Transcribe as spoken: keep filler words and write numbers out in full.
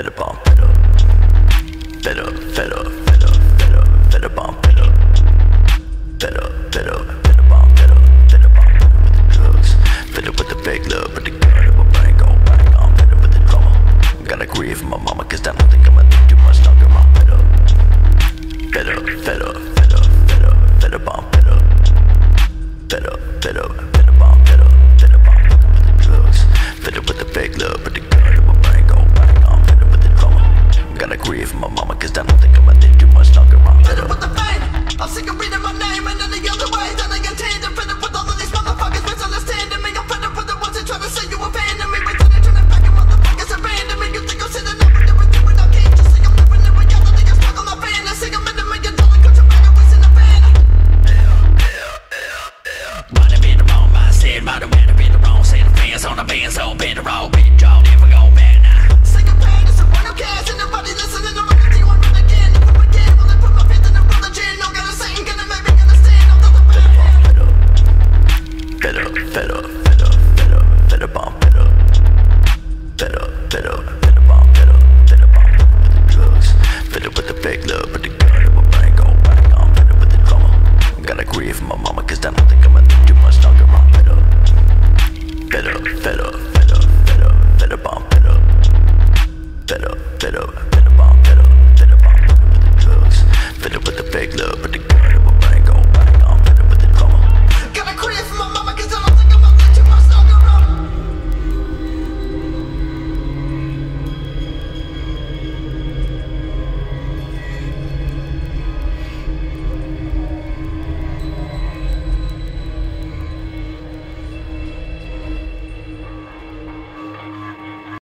fed up, I'm fed up. Fed up, fed up, fed up, fed up, fed up, I'm fed up. Fed up, fed up, fed up, I'm fed up. Fed up, I'm fed up with the drugs. Fed up with the fake love, but the gun in my brain go bang. I'm fed up with the drama. Gotta grieve for my mama, cause I don't think I'ma live too much longer. I'm fed up. Fed up, fed up, fed up, fed up, fed up, I'm fed up. Fed up, fed up, fed up, I'm fed up. Fed up, I'm fed up with the drugs. Fed up with the fake love, but the gun in my brain go bang. I'm fed up with the drama. Gotta grieve for my mama, cause I don't think I'ma live too much longer. I'm fed up with the fame. I'm sick of reading my name and any other way that I get tamed. I'm fed up with all of these motherfuckers misunderstanding me. I'm fed up with the ones that try to say you abandoned me. But then they turn it back and motherfuckers abandon me. You think I'm sitting up and never doing I can't just say I'm living in reality. I'm stuck on my fantasy. I'm in a million dollar country man. I'm wasting a fan. Might have been the wrong mindset. Might have been the wrong set of fans on the bands. All been the wrong.